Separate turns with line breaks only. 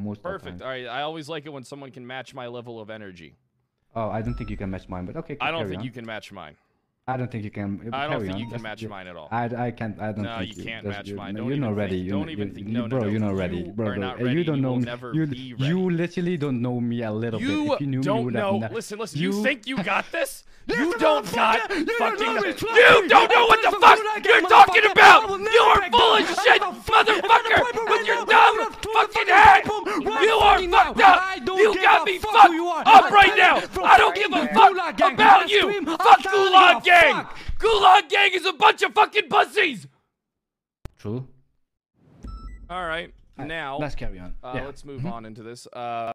most of the
Perfect.
time.
All right. I always like it when someone can match my level of energy.
Oh, I don't think you can match mine, but okay.
I don't
carry
think
on.
you can match mine.
I don't think you can.
I don't think
on.
you can
That's-
match mine at all.
I can't. I don't
No,
think
you can't
that's-
match mine.
no,
Don't
you're
even
not ready.
think.
You
Don't
know-
even think.
you-
No,
bro,
no,
you're not
you
ready. Bro,
are not
you
ready.
don't
You
know
will
me.
never
you,
be ready.
you literally don't know me a little bit.
You
If you knew me,
don't
would
know.
have
Listen. You think you got this? You
Yes,
don't got
motherfucker! You
fucking.
don't know me,
You don't know what the fuck you're talking about. You are full of shit, motherfucker, with your dumb fucking head. You are fucked up. You got me fucked up right now. I don't give a fuck about you. Fuck Gulag Gang. Gulag Gang is a bunch of fucking pussies.
True.
All right, now
Let's carry on.
let's move on into this.